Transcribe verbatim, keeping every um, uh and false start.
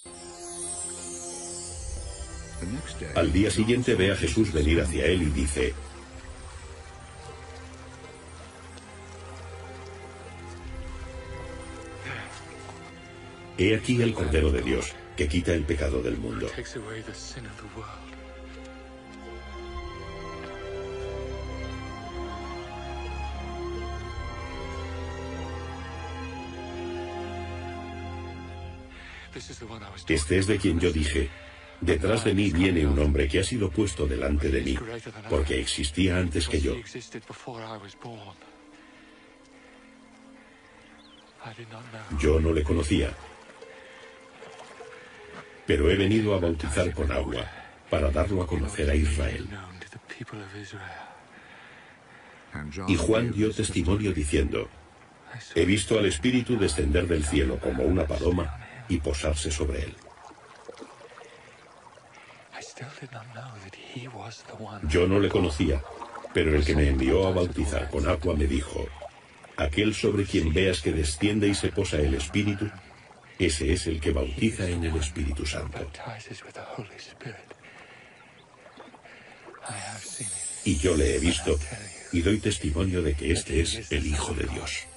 Al día siguiente ve a Jesús venir hacia él y dice: He aquí el Cordero de Dios, que quita el pecado del mundo. Este es de quien yo dije: detrás de mí viene un hombre que ha sido puesto delante de mí, porque existía antes que yo. Yo no le conocía, pero he venido a bautizar con agua, para darlo a conocer a Israel. Y Juan dio testimonio diciendo: he visto al Espíritu descender del cielo como una paloma y posarse sobre él. Yo no le conocía, pero el que me envió a bautizar con agua me dijo: aquel sobre quien veas que desciende y se posa el Espíritu, ese es el que bautiza en el Espíritu Santo. Y yo le he visto, y doy testimonio de que este es el Hijo de Dios.